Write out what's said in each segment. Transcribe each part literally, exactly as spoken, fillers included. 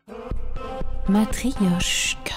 Matryoshka.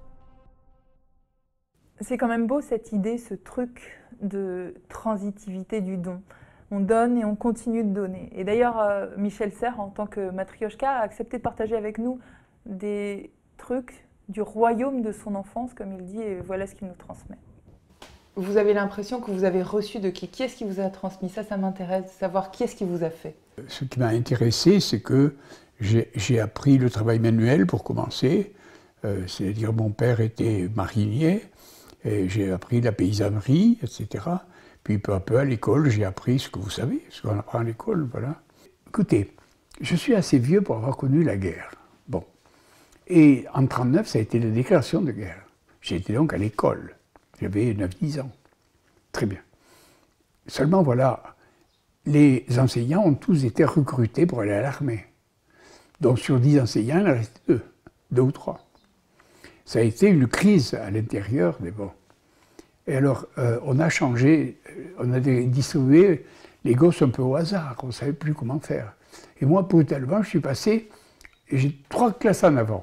C'est quand même beau cette idée, ce truc de transitivité du don. On donne et on continue de donner. Et d'ailleurs, euh, Michel Serres, en tant que matryoshka, a accepté de partager avec nous des trucs du royaume de son enfance, comme il dit, et voilà ce qu'il nous transmet. Vous avez l'impression que vous avez reçu de qui? Qui est-ce qui vous a transmis? Ça, ça m'intéresse de savoir qui est-ce qui vous a fait. Ce qui m'a intéressé, c'est que j'ai appris le travail manuel pour commencer. Euh, C'est-à-dire mon père était marinier, et j'ai appris la paysannerie, et cetera. Puis peu à peu à l'école, j'ai appris ce que vous savez, ce qu'on apprend à l'école, voilà. Écoutez, je suis assez vieux pour avoir connu la guerre. Bon. Et en mille neuf cent trente-neuf, ça a été la déclaration de guerre. J'étais donc à l'école. J'avais neuf dix ans. Très bien. Seulement voilà, les enseignants ont tous été recrutés pour aller à l'armée. Donc sur dix enseignants, il en restait deux, deux ou trois. Ça a été une crise à l'intérieur des bons. Et alors, euh, on a changé, on a distribué les gosses un peu au hasard, on ne savait plus comment faire. Et moi, brutalement, je suis passé, j'ai trois classes en avant.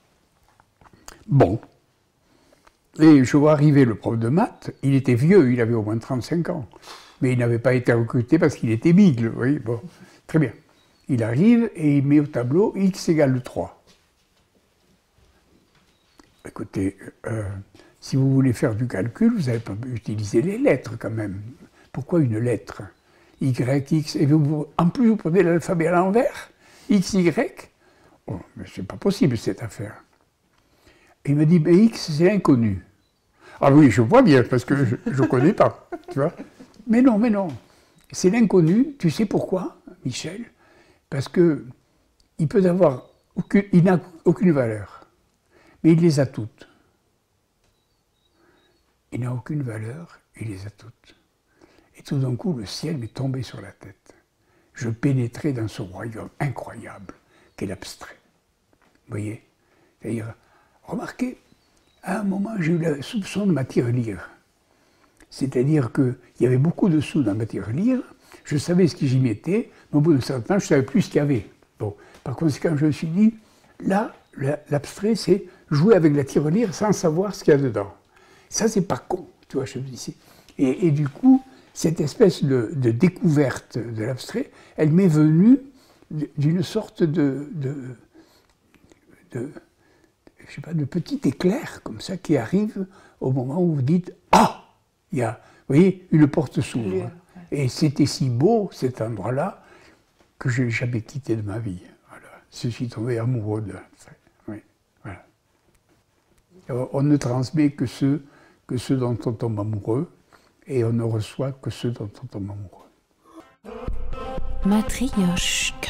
Bon. Et je vois arriver le prof de maths, il était vieux, il avait au moins trente-cinq ans. Mais il n'avait pas été recruté parce qu'il était bigle, vous voyez, bon, très bien. Il arrive et il met au tableau x égale trois. Écoutez, euh, si vous voulez faire du calcul, vous n'allez pas utiliser les lettres quand même. Pourquoi une lettre? Y, X, et vous, en plus vous prenez l'alphabet à l'envers? X, Y? Oh, mais c'est pas possible cette affaire. Et il me dit, mais X c'est inconnu. Ah oui, je vois bien, parce que je ne connais pas, tu vois. Mais non, mais non. C'est l'inconnu, tu sais pourquoi, Michel? Parce qu'il peut avoir aucune, il n'a aucune valeur, mais il les a toutes. Il n'a aucune valeur, il les a toutes. Et tout d'un coup, le ciel m'est tombé sur la tête. Je pénétrais dans ce royaume incroyable qu'est l'abstrait. Vous voyez? C'est-à-dire, remarquez, à un moment, j'ai eu le soupçon de ma tirelire. C'est-à-dire qu'il y avait beaucoup de sous dans ma tirelire, je savais ce que j'y mettais, mais au bout d'un certain temps, je ne savais plus ce qu'il y avait. Bon, par conséquent, je me suis dit, là, l'abstrait, c'est jouer avec la tirelire sans savoir ce qu'il y a dedans. Ça, c'est pas con, tu vois, je me dis. Et, et du coup, cette espèce de, de découverte de l'abstrait, elle m'est venue d'une sorte de, de, de, je sais pas, de petit éclair, comme ça, qui arrive au moment où vous dites « Ah !» Il y a, vous voyez, une porte s'ouvre. Et c'était si beau, cet endroit-là, que je n'ai jamais quitté de ma vie. Voilà. Je suis tombé amoureux de ça. Oui. Voilà. Alors, on ne transmet que ceux, que ceux dont on tombe amoureux, et on ne reçoit que ceux dont on tombe amoureux. Matryoshka.